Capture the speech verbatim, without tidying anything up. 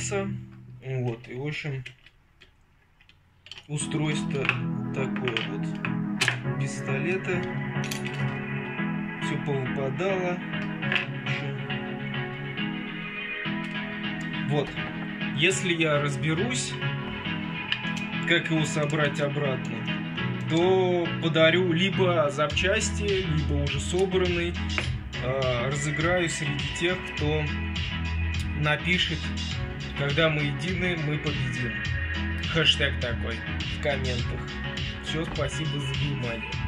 собрался. Вот, и в общем, устройство такое вот. Пистолеты. Все повыпадало. Вот. Если я разберусь, как его собрать обратно, то подарю либо запчасти, либо уже собранный. Э, разыграю среди тех, кто напишет: когда мы едины, мы победим. Хэштег такой в комментах. Все, спасибо за внимание.